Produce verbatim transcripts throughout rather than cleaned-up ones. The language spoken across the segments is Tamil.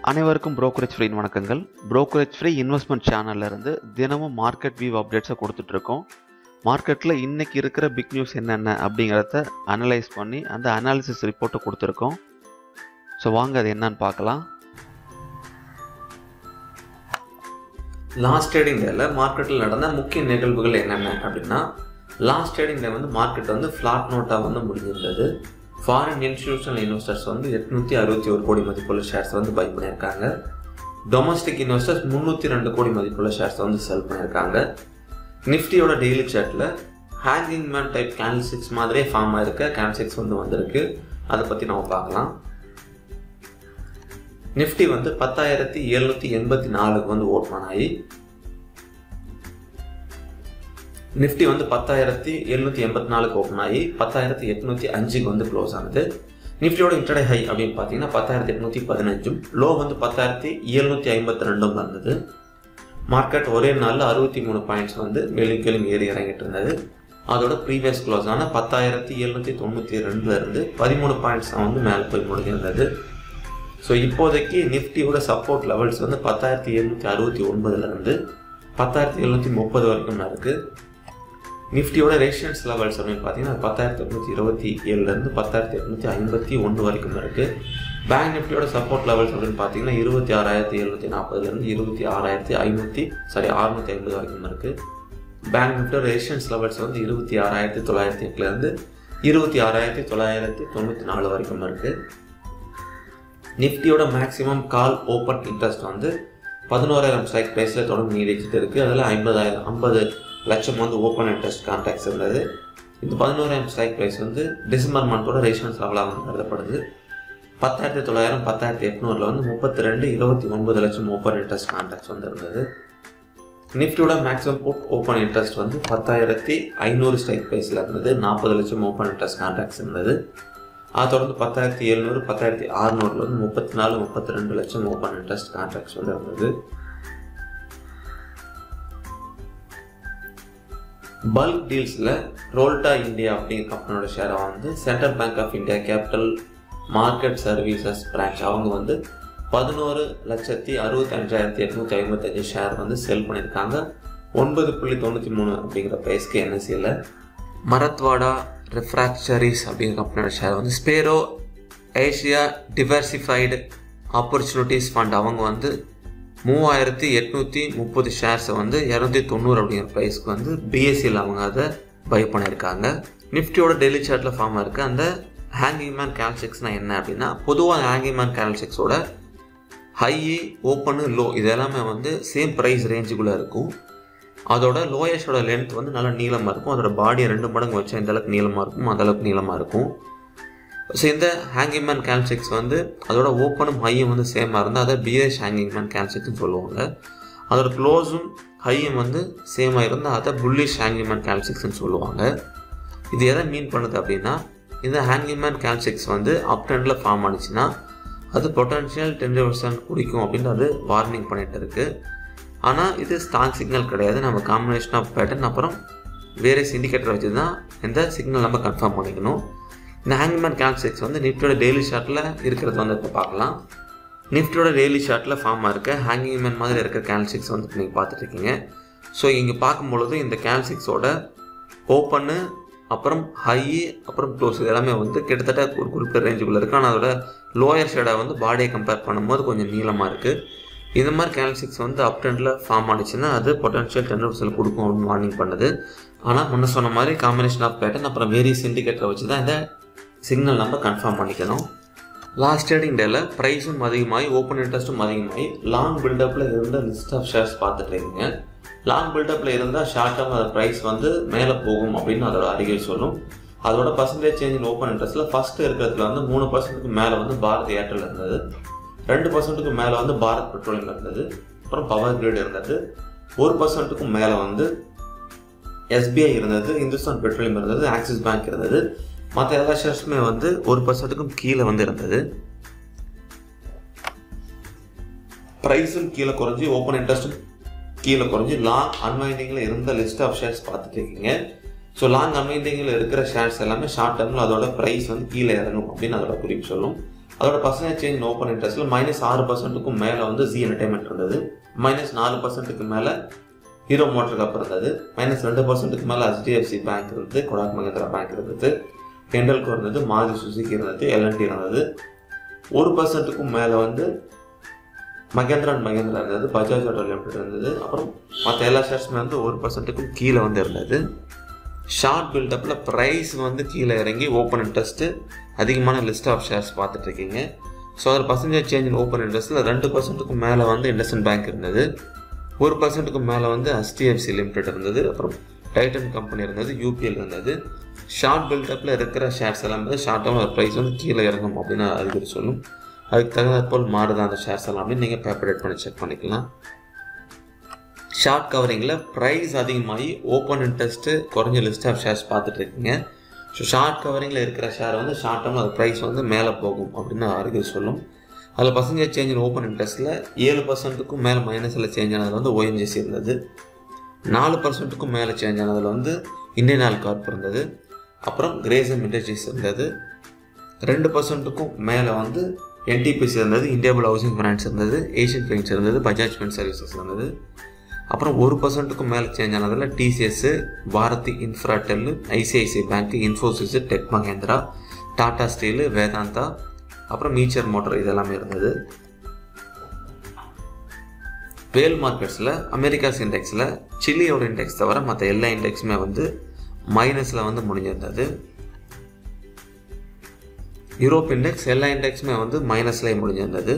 அனைவருக்கும் brokerage free வணக்கங்கள். brokerage free இன்வெஸ்ட்மெண்ட் சேனல்ல இருந்து தினமும் மார்க்கெட் வியூ அப்டேட்ஸை கொடுத்துட்டு இருக்கோம். மார்க்கெட்ல இன்னைக்கு இருக்கிற பிக் நியூஸ் என்னென்ன அப்படிங்கிறத அனலைஸ் பண்ணி அந்த அனாலிசிஸ் ரிப்போர்ட்டை கொடுத்துருக்கோம். ஸோ வாங்க அது என்னன்னு பார்க்கலாம். லாஸ்ட் ட்ரேடிங் டேல மார்க்கெட்டில் நடந்த முக்கிய நிகழ்வுகள் என்னென்ன அப்படின்னா, லாஸ்ட் ட்ரேடிங் டே வந்து மார்க்கெட் வந்து ஃப்ளாட் நோட்டாக வந்து முடிஞ்சிருந்தது. ஃபாரின் இன்ஸ்டிடியூஷனல் இன்வெஸ்டர்ஸ் வந்து எட்நூற்றி அறுபத்தி ஒரு கோடி மதிப்புள்ள ஷேர்ஸ் வந்து பை பண்ணியிருக்காங்க. டொமஸ்டிக் இன்வெஸ்டர்ஸ் முந்நூற்றி ரெண்டு கோடி மதிப்புள்ள ஷேர்ஸ் வந்து செல் பண்ணியிருக்காங்க. நிஃப்டியோட டெய்லி சார்ட்டில் hanging man type candlesticks மாதிரியே ஃபார்ம் ஆயிருக்க கேண்டில் ஸ்டிக்ஸ் வந்து வந்திருக்கு. அதை பற்றி நம்ம பார்க்கலாம். நிஃப்டி வந்து பத்தாயிரத்தி எழுநூற்றி எண்பத்தி நாலுக்கு வந்து ஓப்பன் ஆகி நிஃப்டி வந்து பத்தாயிரத்தி எழுநூற்றி எண்பத்தி நாலுக்கு ஓப்பன் ஆகி பத்தாயிரத்தி எட்நூற்றி அஞ்சுக்கு வந்து க்ளோஸ் ஆனது. நிஃப்டியோட இன்டர்டே ஹை அப்படின்னு பார்த்தீங்கன்னா பத்தாயிரத்தி எட்நூற்றி பதினஞ்சும் லோ வந்து பத்தாயிரத்தி எழுநூற்றி ஐம்பத்தி ரெண்டும் இருந்தது. மார்க்கெட் ஒரே நாளில் அறுபத்தி மூணு பாயிண்ட்ஸ் வந்து மேலும் கீழும் ஏறி இறங்கிட்டு இருந்தது. அதோட ப்ரீவியஸ் க்ளோஸ் ஆன பத்தாயிரத்தி எழுநூற்றி தொண்ணூற்றி ரெண்டுல இருந்து பதிமூணு பாயிண்ட்ஸ் வந்து மேலே போய் முடிஞ்சிருந்தது. ஸோ இப்போதைக்கு நிஃப்டியோட சப்போர்ட் லெவல்ஸ் வந்து பத்தாயிரத்தி எழுநூற்றி அறுபத்தி ஒன்பதுல இருந்து பத்தாயிரத்தி எழுநூற்றி முப்பது வரைக்கும் இருக்கு. நிஃப்டியோட ரேஷியன்ஸ் லெவல்ஸ் அப்படின்னு பார்த்தீங்கன்னா பத்தாயிரத்தி எட்நூற்றி இருபத்தி ஏழுலேருந்து பத்தாயிரத்தி எட்நூற்றி ஐம்பத்தி ஒன்று வரைக்கும் இருக்குது. பேங்க் நிஃப்டியோட சப்போர்ட் லெவல்ஸ் அப்படின்னு பார்த்தீங்கன்னா இருபத்தி ஆறாயிரத்தி எழுநூற்றி நாற்பதுலேருந்து இருபத்தி ஆறாயிரத்தி ஐநூற்றி சாரி அறுநூற்றி ஐம்பது வரைக்கும் இருக்குது. பேங்க் நிஃப்டியோட ரேஷியன்ஸ் லெவல்ஸ் வந்து இருபத்தி ஆறாயிரத்தி தொள்ளாயிரத்தி எட்டுலேருந்து இருபத்தி ஆறாயிரத்தி தொள்ளாயிரத்தி தொண்ணூற்றி நாலு வரைக்கும் இருக்குது. நிஃப்டியோட மேக்ஸிமம் கால் ஓப்பன் இன்ட்ரெஸ்ட் வந்து பதினோராயிரம் ஸ்ட்ரைக் ப்ரைஸில் தொடர்ந்து நீடிச்சுட்டு இருக்குது. அதில் ஐம்பதாயிரம் ஐம்பது லட்சம் வந்து ஓப்பன் இன்ட்ரெஸ்ட் கான்ட்ராக்ட்ஸ் இருந்தது. இந்த பதினோராயிரம் ஸ்ட்ரைக் ப்ரைஸ் வந்து டிசம்பர் மந்தோட ரேஷன்ஸ் லெவலாக வந்து கருதப்படுது. பத்தாயிரத்தி தொள்ளாயிரம் பத்தாயிரத்தி எட்நூறுல வந்து முப்பத்தி ரெண்டு இருபத்தி ஒன்பது லட்சம் ஓப்பன் இன்ட்ரெஸ்ட் கான்ட்ராக்ட்ஸ் வந்து இருந்தது. நிஃப்டியோட மேக்ஸிமம் புட் ஓப்பன் இன்ட்ரெஸ்ட் வந்து பத்தாயிரத்தி ஐநூறு ஸ்ட்ரைக் ப்ரைஸில் இருந்தது. நாற்பது லட்சம் ஓப்பன் இன்ட்ரெஸ்ட் கான்ட்ராக்ட்ஸ் இருந்தது. அதை தொடர்ந்து பத்தாயிரத்தி எழுநூறு பத்தாயிரத்தி அறுநூறுல வந்து முப்பத்தி நாலு முப்பத்தி ரெண்டு லட்சம் ஓப்பன் இன்ட்ரெஸ்ட் கான்ட்ராக்ட்ஸ் வந்து இருந்தது. பல்க் டீல்ஸில் ரோல்டா இந்தியா அப்படிங்கிற கம்பெனியோட ஷேரை வந்து central bank of India capital market services branch அவங்க வந்து பதினோரு லட்சத்தி அறுபத்தி அஞ்சாயிரத்தி எட்நூற்றி ஐம்பத்தஞ்சு ஷேர் வந்து செல் பண்ணியிருக்காங்க. ஒன்பது புள்ளி தொண்ணூற்றி மூணு அப்படிங்கிற ப்ரைஸ்க்கு என்எஸ்சியில். மரத்வாடா ரெஃப்ராக்சரிஸ் அப்படிங்கிற கம்பெனியோட ஷேர் வந்து Sparrow Asia diversified opportunities fund அவங்க வந்து மூவாயிரத்தி எட்நூற்றி முப்பது ஷேர்ஸை வந்து இரநூத்தி தொண்ணூறு அப்படிங்கிற ப்ரைஸ்க்கு வந்து பிஎஸ்சியில் அவங்க அதை பை பண்ணியிருக்காங்க. நிஃப்டியோட டெய்லி சார்ட்டில் ஃபார்ம் இருக்குது. அந்த ஹேங்கிங் மேன் கேண்டில் ஸ்டிக்ஸ்னால் என்ன அப்படின்னா, பொதுவாக ஹேங்கிங் மேன் கேண்டில் ஸ்டிக்ஸோட ஹை ஓப்பனு லோ இது எல்லாமே வந்து சேம் ப்ரைஸ் ரேஞ்சுக்குள்ளே இருக்கும். அதோட லோயஸ்டோட லென்த் வந்து நல்லா நீளமாக இருக்கும். அதோட பாடியை ரெண்டு மடங்கு வச்சா எந்த அளவுக்கு நீளமாக இருக்கும் அந்தளவுக்கு நீளமாக இருக்கும். ஸோ இந்த ஹேங்கிங் மேன் கேண்டில் ஸ்டிக்ஸ் வந்து அதோட ஓப்பனும் ஹையும் வந்து சேமாக இருந்தால் அதை பியரிஷ் ஹேங்கிங் மேன் கேண்டில் ஸ்டிக்ஸ்னு சொல்லுவாங்க. அதோட க்ளோஸும் ஹையும் வந்து சேமாக இருந்தால் அதை புல்லிஷ் ஹேங்கிங் மேன் கேண்டில் ஸ்டிக்ஸ்னு சொல்லுவாங்க. இது எதை மீன் பண்ணுது அப்படின்னா, இந்த ஹேங்கிங் மேன் கேண்டில் ஸ்டிக்ஸ் வந்து அப் ட்ரெண்டில் ஃபார்ம் ஆனிச்சுன்னா அது பொட்டன்ஷியல் டென் பர்சன்ட் குடிக்கும் அப்படின்னு அது வார்னிங் பண்ணிட்டு இருக்கு. ஆனால் இது ஸ்ட்ராங் சிக்னல் கிடையாது. நம்ம காம்பினேஷன் ஆஃப் பேட்டர்ன் அப்புறம் வேறு இண்டிகேட்டரை வச்சு தான் இந்த சிக்னல் நம்ம கன்ஃபார்ம் பண்ணிக்கணும். இந்த ஹேங்கிங் மேன் கேண்டில் ஸ்டிக்ஸ் வந்து நிஃப்டியோட டெய்லி ஷார்ட்டில் இருக்கிறது வந்து இப்போ பார்க்கலாம். நிஃப்டியோட டெய்லி ஷார்ட்டில் ஃபார்ம் இருக்க ஹேங்கிங் மேன் மாதிரி இருக்கிற கேண்டில் ஸ்டிக்ஸ் வந்து நீங்கள் பார்த்துட்டு இருக்கீங்க. ஸோ இங்கே பார்க்கும்பொழுது இந்த கேண்டில் ஸ்டிக்ஸோட ஓப்பனு அப்புறம் ஹை அப்புறம் க்ளோஸ் இது எல்லாமே வந்து கிட்டத்தட்ட ஒரு குறிப்பிட்ட ரேஞ்சுக்குள்ளே இருக்குது. ஆனால் அதோட லோயர் ஷேடை வந்து பாடியை கம்பேர் பண்ணும்போது கொஞ்சம் நீளமாக இருக்குது. இந்த மாதிரி கேண்டில் ஸ்டிக்ஸ் வந்து அப் ட்ரெண்டில் ஃபார்ம் ஆனிச்சுன்னா அது பொட்டன்ஷியல் டென் பர்சன்ட் கொடுக்கும் அப்படின்னு வார்னிங் பண்ணுது. ஆனால் முன்ன சொன்ன மாதிரி காம்பினேஷன் ஆஃப் பேட்டர்ன் அப்புறம் வேரியஸ் இண்டிகேட்டரை வச்சு தான் இந்த சிக்னல் நம்ம கன்ஃபார்ம் பண்ணிக்கணும். லாஸ்ட் ட்ரேடிங் டேல ப்ரைஸும் அதிகமாகி ஓப்பன் இன்ட்ரெஸ்ட்டும் அதிகமாகி லாங் பில்டப்பில் இருந்த லிஸ்ட் ஆஃப் ஷேர்ஸ் பார்த்துட்டு இருக்கீங்க. லாங் பில்டப்பில் இருந்தால் ஷார்ட் டேர்ம் அந்த ப்ரைஸ் வந்து மேலே போகும் அப்படின்னு அதோட அறிகுறி சொல்லும். அதோட பர்சன்டேஜ் சேஞ்ச் இன் ஓப்பன் இன்ட்ரெஸ்ட்டில் ஃபஸ்ட்டு இருக்கிறதுல வந்து மூணு பர்சன்ட்டுக்கு மேலே வந்து பாரத் ஏர்டெல் இருந்தது. ரெண்டு பர்சன்ட்டுக்கு மேலே வந்து பாரத் பெட்ரோலியம் இருந்தது. அப்புறம் பவர் கிரிட் இருந்தது. ஒரு பர்சன்ட்டுக்கும் மேலே வந்து எஸ்பிஐ இருந்தது, இந்துஸ்தான் பெட்ரோலியம் இருந்தது, ஆக்சிஸ் பேங்க் இருந்தது. மற்ற எல்லா ஷேர்ஸுமே வந்து ஒரு பர்சன்ட்டுக்கும் கீழே வந்து இருந்தது. ப்ரைஸும் கீழே குறைஞ்சி ஓப்பன் இன்ட்ரெஸ்ட்டும் கீழே குறைஞ்சி லாங் அன்வைண்டிங்கில் இருந்த லிஸ்ட் ஆஃப் ஷேர்ஸ் பார்த்துட்டு இருக்கீங்க. ஸோ லாங் அன்வைண்டிங்கில் இருக்கிற ஷேர்ஸ் எல்லாமே ஷார்ட் டேர்மில் அதோட ப்ரைஸ் வந்து கீழே இறங்கும் அப்படின்னு அதோட குறிப்பு சொல்லும். அதோட பர்சன்டேஜ் சேஞ்ச் ஓப்பன் இன்ட்ரெஸ்ட்டில் மைனஸ் ஆறு பர்சன்ட்டுக்கும் மேலே வந்து ஜி என்டர்டைன்மெண்ட் இருந்தது. மைனஸ் நாலு பர்சன்ட்டுக்கு மேலே ஹீரோ மோட்டர் கப் இருந்தது. மைனஸ் ரெண்டு பர்சன்ட்டுக்கு மேலே ஹெச்டிஎஃப்சி பேங்க் இருந்தது, கொடாக் மஹிந்திரா பேங்க் இருந்தது, ஹிண்டல்கோ இருந்தது, மாருதி சுசுகி இருந்தது, எல்என்டி இருந்தது. ஒரு பர்சன்ட்டுக்கும் மேலே வந்து மகேந்திரா அண்ட் மகேந்திரா இருந்தது, பஜாஜ் ஆட்டோ லிமிடெட் இருந்தது. அப்புறம் மற்ற எல்லா ஷேர்ஸுமே வந்து ஒரு பர்சன்ட்டுக்கும் கீழே வந்து இருந்தது. ஷார்ட் பில்டப்பில் ப்ரைஸ் வந்து கீழே இறங்கி ஓப்பன் இன்ட்ரெஸ்ட்டு அதிகமான லிஸ்ட் ஆஃப் ஷேர்ஸ் பார்த்துட்ருக்கீங்க. ஸோ அதில் பர்சன்டேஜ் சேஞ்ச் இன் ஓப்பன் இன்ட்ரெஸ்ட்டில் ரெண்டு பர்சன்ட்டுக்கும் மேலே வந்து இண்டஸ்இண்ட் பேங்க் இருந்தது, ஒரு பர்சன்ட்டுக்கு மேலே வந்து ஹெச்டிஎஃப்சி லிமிடெட் இருந்தது, அப்புறம் டைட்டன் கம்பெனி இருந்தது, யூபிஎல் இருந்தது. ஷார்ட் பில்டப்பில் இருக்கிற ஷேர்ஸ் எல்லாம் வந்து ஷார்ட் டேர்மில் ப்ரைஸ் வந்து கீழே இறங்கும் அப்படின்னு அறிகுறி சொல்லும். அதுக்கு தகுந்தாற்போல் மாறுதான் அந்த ஷேர்ஸ் எல்லாம் அப்படின்னு நீங்கள் பேப்பர் ரேட் பண்ணி செக் பண்ணிக்கலாம். ஷார்ட் கவரிங்கில் ப்ரைஸ் அதிகமாகி ஓப்பன் இன்ட்ரெஸ்ட்டு குறைஞ்ச லிஸ்ட் ஆஃப் ஷேர்ஸ் பார்த்துட்ருக்கீங்க. ஸோ ஷார்ட் கவரிங்கில் இருக்கிற ஷேர் வந்து ஷார்ட் டேர்மில் அது ப்ரைஸ் வந்து மேலே போகும் அப்படின்னு அறிகுறி சொல்லும். அதில் பர்சன்டேஜ் சேஞ்ச் இன் ஓப்பன் இன்ட்ரெஸ்ட்டில் ஏழு பர்சன்ட்டுக்கும் மேலே மைனஸில் சேஞ்ச் ஆனதில் வந்து ஓஎன்ஜிசி இருந்தது, நாலு பர்சன்ட்டுக்கும் மேலே சேஞ்ச் ஆனதில் வந்து இந்தியன் ஆயில் கார்ப் இருந்தது, அப்புறம் கிரேசம் இண்டஸ்ட்ரீஸ் இருந்தது, ரெண்டு பர்சன்ட்டுக்கும் மேலே வந்து என்டிபிசி இருந்தது, இந்தியாபுல் ஹவுசிங் ஃபைனான்ஸ் இருந்தது, ஏஷியன் பெயிண்ட்ஸ் இருந்தது, பஜாஜ் ஃபின் சர்வீசஸ் இருந்தது. அப்புறம் ஒரு பர்சன்ட்டுக்கும் மேலே சேஞ்ச் ஆனதில் TCS, Bharti Infratel, ICICI bank, Infosys, tech Mahindra, Tata steel, Vedanta, அப்புறம் மீச்சர் மோட்டர் இதெல்லாமே இருந்தது. வேல் மார்க்கெட்ஸில் அமெரிக்காஸ் இண்டெக்ஸில் சில்லியோட இண்டெக்ஸ் தவிர மற்ற எல்லா இண்டெக்ஸுமே வந்து மைனஸில் வந்து முடிஞ்சிருந்தது. யூரோப் இண்டெக்ஸ் எல்லா இண்டெக்ஸுமே வந்து மைனஸ்லேயே முடிஞ்சிருந்தது.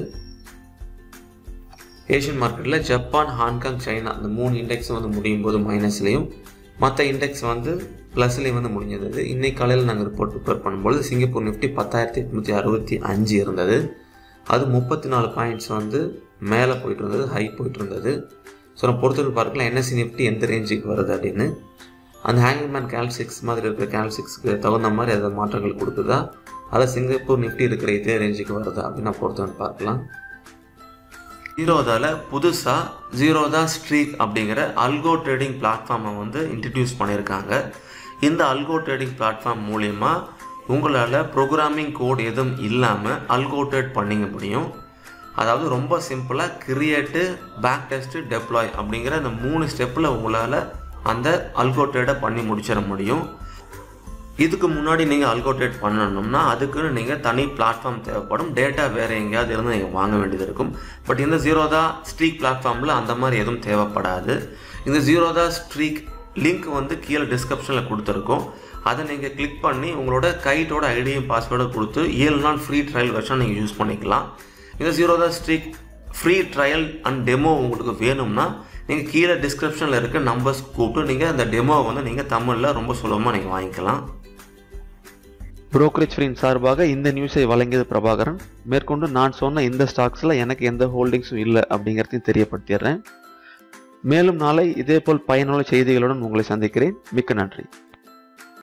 ஏஷியன் மார்க்கெட்டில் ஜப்பான், ஹாங்காங், சைனா அந்த மூணு இண்டெக்ஸும் வந்து முடியும் போது மைனஸ்லேயும், மற்ற இண்டெக்ஸ் வந்து ப்ளஸ்லேயும் வந்து முடிஞ்சிருந்தது. இன்னைக்கு காலையில் நாங்கள் ரிப்போர்ட் ப்ரிப்பேர் பண்ணும்போது சிங்கப்பூர் நிஃப்டி பத்தாயிரத்தி எட்நூற்றி அறுபத்தி அஞ்சு இருந்தது. அது முப்பத்தி நாலு பாயிண்ட்ஸ் வந்து மேலே போயிட்டு இருந்தது, ஹை போயிட்டு இருந்தது. ஸோ நம்ம பொறுத்தவரை பார்க்கலாம் என்எஸ்சி நிஃப்டி எந்த ரேஞ்சுக்கு வருது அப்படின்னு. அந்த ஹேங்கிங்மேன் கேல்சிக்ஸ் மாதிரி இருக்கிற கேல்சிக்ஸ்க்கு தகுந்த மாதிரி அதை மாற்றங்கள் கொடுக்குதா, அதை சிங்கப்பூர் நிஃப்டி இருக்கிற இதே ரேஞ்சுக்கு வருதா அப்படின்னு நான் பொறுத்தவரை பார்க்கலாம். ஜீரோதாவில் புதுசாக ஜீரோதா ஸ்ட்ரீக் அப்படிங்கிற அல்கோ ட்ரேடிங் பிளாட்ஃபார்மை வந்து இன்ட்ரடியூஸ் பண்ணியிருக்காங்க. இந்த அல்கோ ட்ரேடிங் பிளாட்ஃபார்ம் மூலிமா உங்களால் ப்ரோக்ராமிங் கோட் எதுவும் இல்லாமல் அல்கோ ட்ரேட் பண்ணிக்க முடியும். அதாவது ரொம்ப சிம்பிளாக கிரியேட்டு, பேக் டெஸ்ட்டு, டெப்ளாய் அப்படிங்கிற இந்த மூணு ஸ்டெப்பில் உங்களால் அந்த அல்கோ ட்ரேடை பண்ணி முடிச்சிட முடியும். இதுக்கு முன்னாடி நீங்கள் அல்கோ ட்ரேட் பண்ணணும்னா அதுக்குன்னு நீங்கள் தனி பிளாட்ஃபார்ம் தேவைப்படும், டேட்டா வேறு எங்கேயாவது இருந்து நீங்கள் வாங்க வேண்டியது இருக்கும். பட் இந்த ஜீரோதா ஸ்ட்ரீக் பிளாட்ஃபார்மில் அந்த மாதிரி எதுவும் தேவைப்படாது. இந்த ஜீரோதா ஸ்ட்ரீக் லிங்க் வந்து கீழே டிஸ்கிரிப்ஷனில் கொடுத்துருக்கோம். அதை நீங்கள் கிளிக் பண்ணி உங்களோட கைட்டோட ஐடியும் பாஸ்வேர்டும் கொடுத்து ஏழு நாள் ஃப்ரீ ட்ரையல் வெர்ஷன் நீங்கள் யூஸ் பண்ணிக்கலாம். இந்த Zerodha Streak free trial and demo உங்களுக்கு வேணும்னா நீங்கள் கீழே டிஸ்கிரிப்ஷனில் இருக்க நம்பர்ஸ் கூப்பிட்டு நீங்கள் அந்த டெமோவை வந்து நீங்கள் தமிழில் ரொம்ப சுலபமாக நீங்கள் வாங்கிக்கலாம். புரோக்கரேஜ் ஃப்ரீயின் சார்பாக இந்த நியூஸை வழங்கியது பிரபாகரன். மேற்கொண்டு நான் சொன்ன இந்த ஸ்டாக்ஸில் எனக்கு எந்த ஹோல்டிங்ஸும் இல்லை அப்படிங்கிறதையும் தெரியப்படுத்திடுறேன். மேலும் நாளை இதேபோல் பயனுள்ள செய்திகளுடன் உங்களை சந்திக்கிறேன். மிக்க நன்றி.